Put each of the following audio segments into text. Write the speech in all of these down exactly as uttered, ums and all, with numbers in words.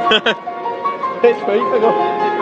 Jetzt bin ich verkommen.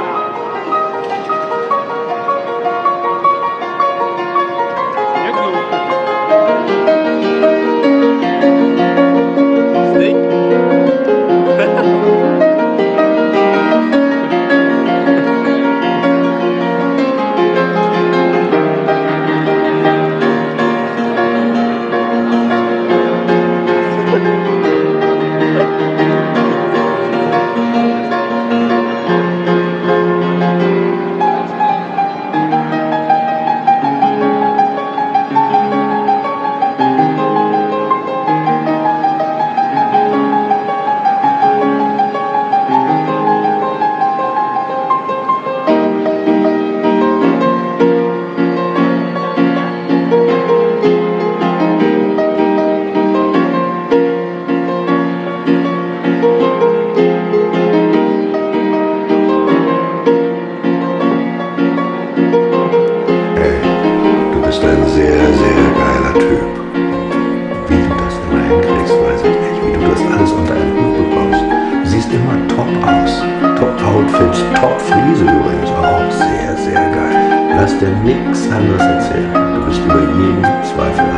Du bist ein sehr, sehr geiler Typ. Wie du das immer hinkriegst, weiß ich nicht. Wie du das alles unter einen Hut bekommst. Du siehst immer top aus. Top Outfits, top Frise übrigens auch. Sehr, sehr geil. Lass dir nichts anderes erzählen. Du bist über jeden Zweifel